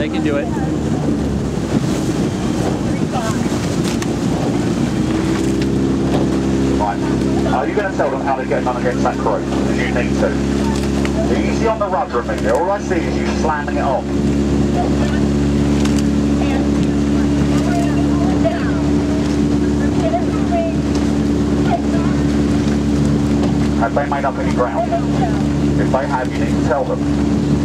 they can do it. Right. Are you going to tell them how to get on against that crew? Because you need to. Easy on the rudder, Amelia. All I see is you slamming it off. Have they made up any ground? If they have, you need to tell them.